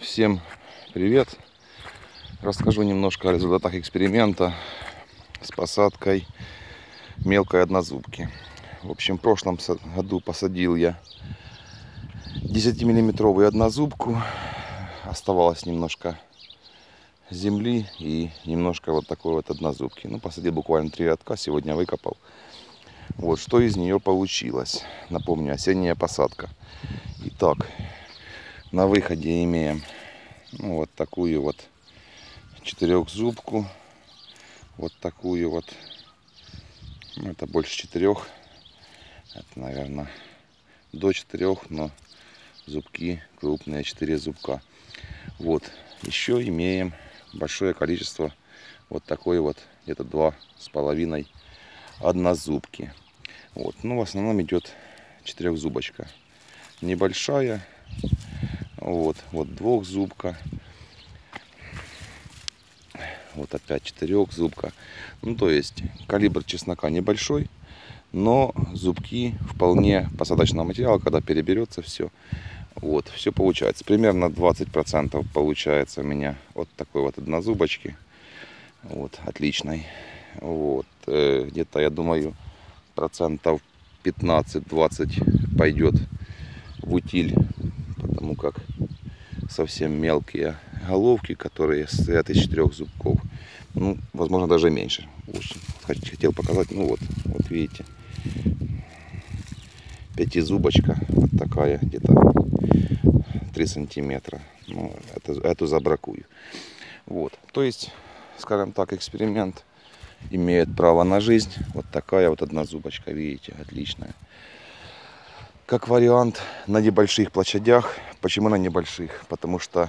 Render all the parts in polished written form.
Всем привет! Расскажу немножко о результатах эксперимента с посадкой мелкой однозубки. В общем, в прошлом году посадил я 10-миллиметровую однозубку. Оставалось немножко земли и немножко вот такой вот однозубки. Ну, посадил буквально 3 рядка, сегодня выкопал. Вот что из нее получилось. Напомню, осенняя посадка. Итак, на выходе имеем вот такую вот 4-зубку. Вот такую вот. Ну, это больше 4. Это, наверное, до 4, но зубки крупные, 4 зубка. Вот. Еще имеем большое количество вот такой вот, где-то 2,5 однозубки. Вот. Ну, в основном идет 4-зубочка. Небольшая. Вот 2-зубка. Вот опять 4-зубка. Ну, то есть калибр чеснока небольшой, но зубки вполне посадочного материала, когда переберется все. Вот, все получается. Примерно 20% получается у меня вот такой вот однозубочки. Вот, отличной. Вот, где-то, я думаю, процентов 15-20 пойдет в утиль, потому как совсем мелкие головки, которые стоят из 4 зубков. Ну, возможно, даже меньше. Хотел показать. Ну вот видите, 5-зубочка, вот такая, где-то 3 сантиметра. Ну, эту забракую. Вот, то есть, скажем так, эксперимент имеет право на жизнь. Вот такая вот однозубочка, видите, отличная. Как вариант на небольших площадях. Почему на небольших? Потому что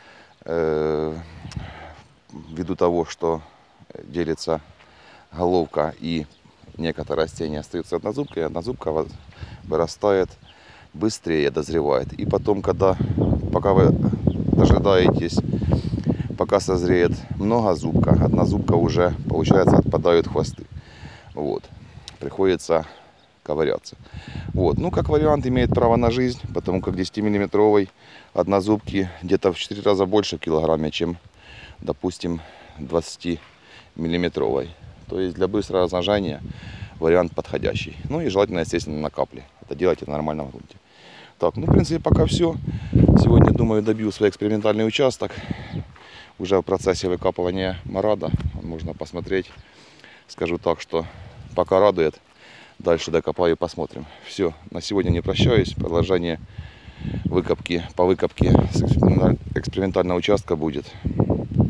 ввиду того, что делится головка и некоторые растения остаются однозубкой, однозубка вырастает быстрее, дозревает. И потом, пока вы дожидаетесь, пока созреет многозубка, однозубка уже, получается, отпадают хвосты. Вот. Приходится ковыряться. Вот. Ну, как вариант, имеет право на жизнь, потому как 10-миллиметровой однозубки где-то в 4 раза больше в килограмме, чем, допустим, 20-миллиметровой. То есть для быстрого размножения вариант подходящий. Ну и желательно, естественно, на капле. Это делайте в нормальном грунте. Так, ну, в принципе, пока все. Сегодня, думаю, добью свой экспериментальный участок. Уже в процессе выкапывания марада. Можно посмотреть. Скажу так, что пока радует. Дальше докопаю и посмотрим. Все, на сегодня не прощаюсь. Продолжение по выкопке экспериментального участка будет.